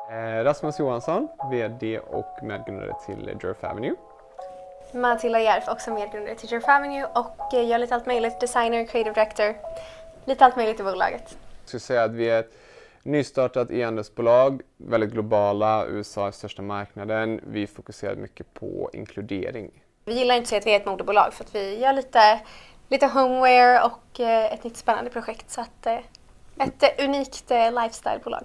Rasmus Johansson, VD och medgrundare till Jerf Avenue. Matilda Järf, också medgrundare till Jerf Avenue och gör lite allt möjligt, designer, creative director, lite allt möjligt i bolaget. Jag skulle säga att vi är ett nystartat e-handelsbolag, väldigt globala, USA är största marknaden. Vi fokuserar mycket på inkludering. Vi gillar inte att säga att vi är ett modebolag för att vi gör lite homeware och ett nytt spännande projekt, så att ett unikt lifestylebolag.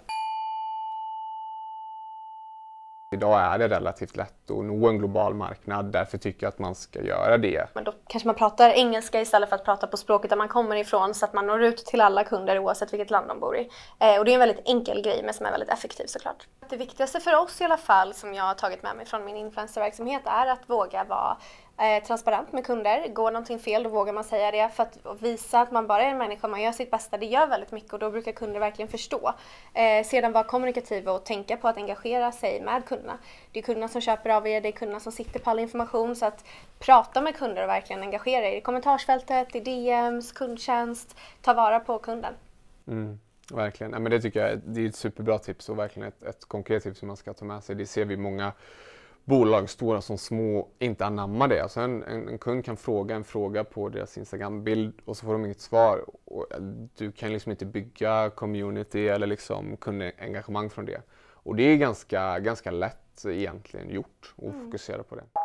Idag är det relativt lätt att nå en global marknad, därför tycker jag att man ska göra det. Men då kanske man pratar engelska istället för att prata på språket där man kommer ifrån, så att man når ut till alla kunder oavsett vilket land de bor i. Och det är en väldigt enkel grej men som är väldigt effektiv såklart. Det viktigaste för oss i alla fall, som jag har tagit med mig från min influencerverksamhet, är att våga vara transparent med kunder. Går någonting fel, då vågar man säga det, för att visa att man bara är en människa, man gör sitt bästa. Det gör väldigt mycket och då brukar kunder verkligen förstå. Sedan vara kommunikativa och tänka på att engagera sig med kunderna. Det är kunderna som köper av er, det är kunderna som sitter på all information, så att prata med kunder och verkligen engagera er i kommentarsfältet, i DMs, kundtjänst, ta vara på kunden. Verkligen. Ja, men det tycker jag det är ett superbra tips och verkligen ett konkret tips som man ska ta med sig. Det ser vi många bolag, stora som små, inte anammar det. Alltså en kund kan fråga en fråga på deras Instagram-bild och så får de inget svar. Och du kan liksom inte bygga community eller liksom kundengagemang från det. Och det är ganska lätt egentligen gjort att fokusera på det.